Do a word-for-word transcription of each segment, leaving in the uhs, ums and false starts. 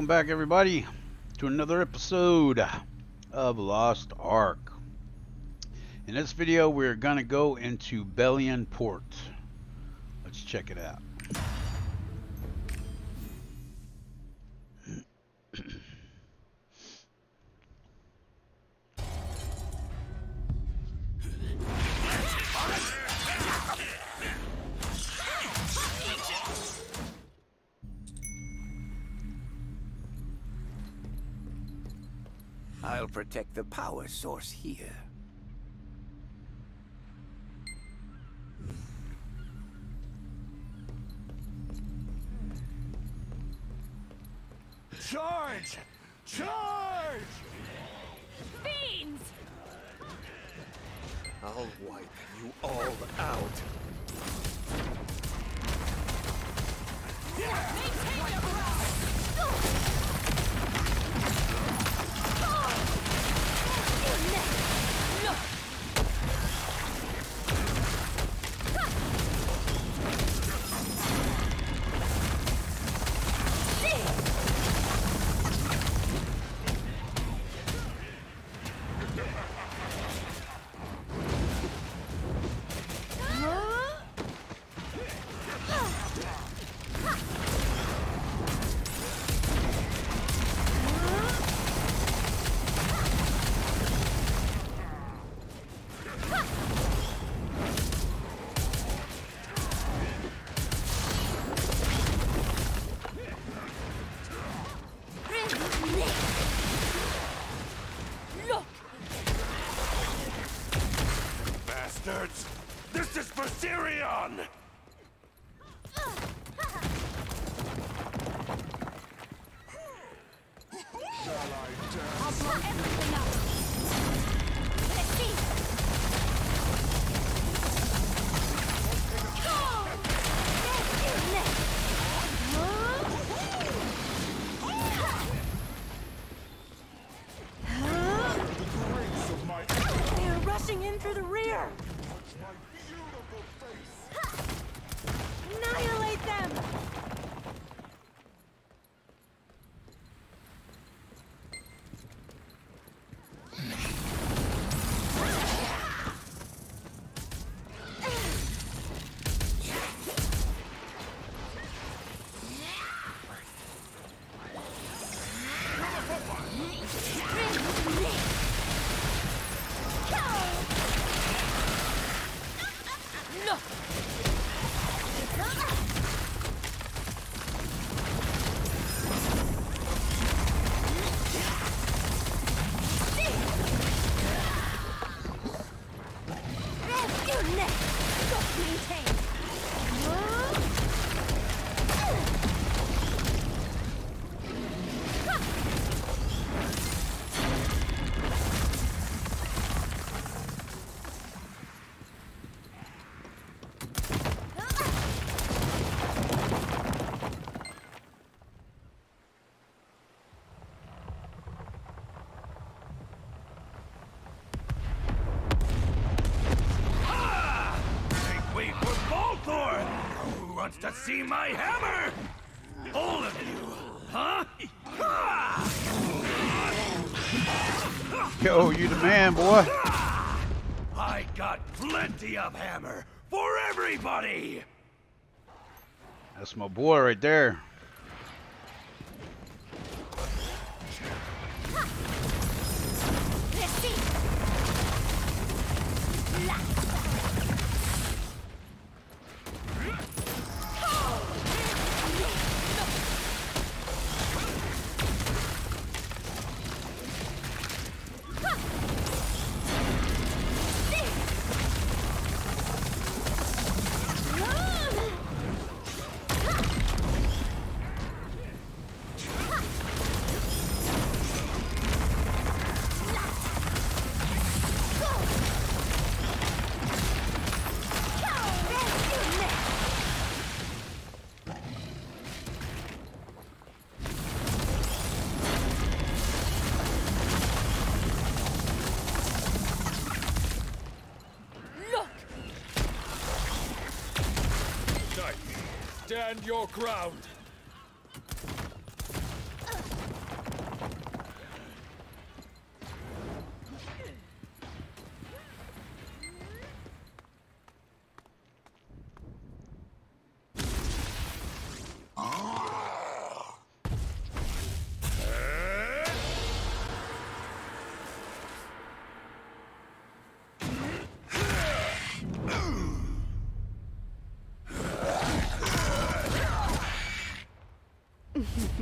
Welcome back, everybody, to another episode of Lost Ark. In this video, we're going to go into Bellion Port. Let's check it out. I'll protect the power source here. Charge! Charge! Fiends! I'll wipe you all out. Maintain the ground! Bastards! This is for Sirion! Shall I dare? I'll blow everything up! Let's see! They're rushing in through the rear! Annihilate them! Wants to see my hammer? All of you, huh? Yo, you the man, boy. I got plenty of hammer for everybody. That's my boy right there. Let's see! Stand your ground.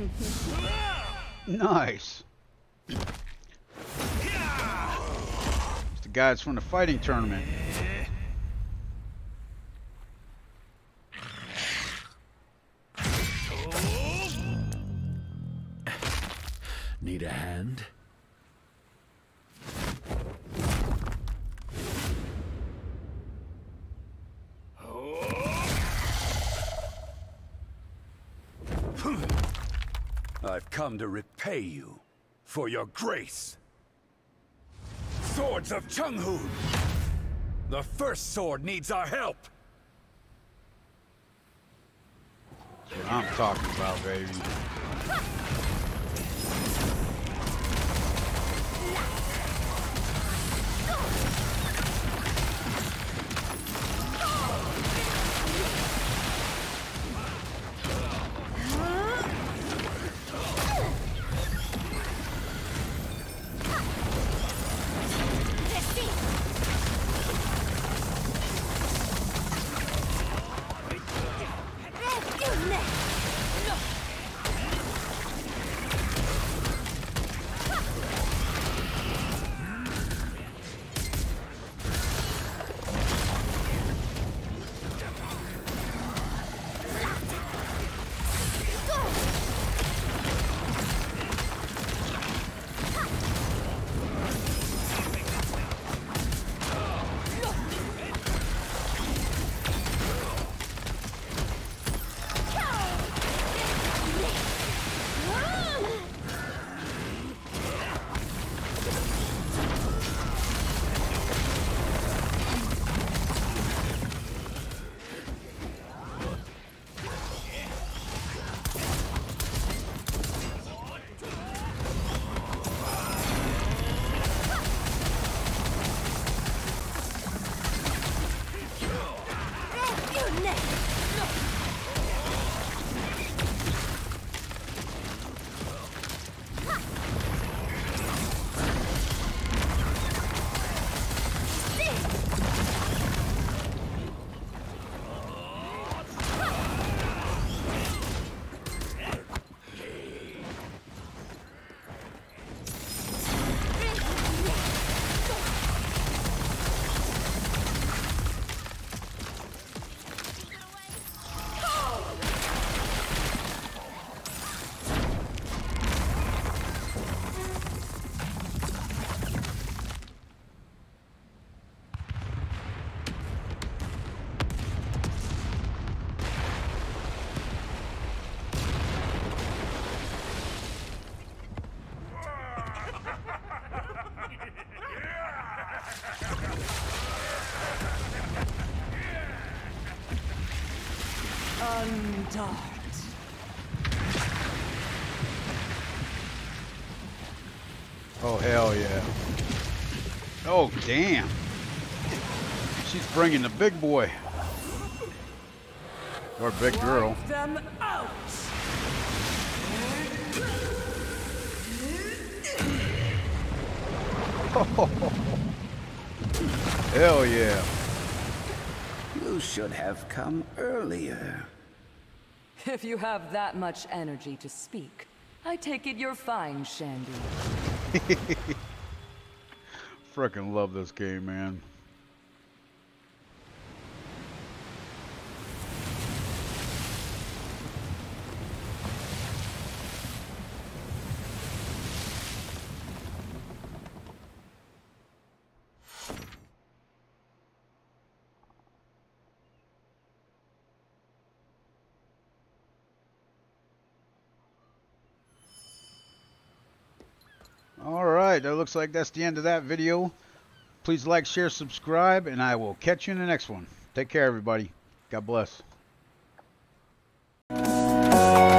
Nice. It's the guys from the fighting tournament. Need a hand? I've come to repay you for your grace. Swords of Chenghu! The first sword needs our help! That's what I'm talking about, baby. Undart. Oh, hell yeah. Oh, damn. She's bringing the big boy. Or big girl. Wipe them out. Hell yeah. You should have come earlier. If you have that much energy to speak, I take it you're fine, Shandy. Frickin' love this game, man. Alright, that looks like that's the end of that video. Please like, share, subscribe, and I will catch you in the next one. Take care, everybody. God bless.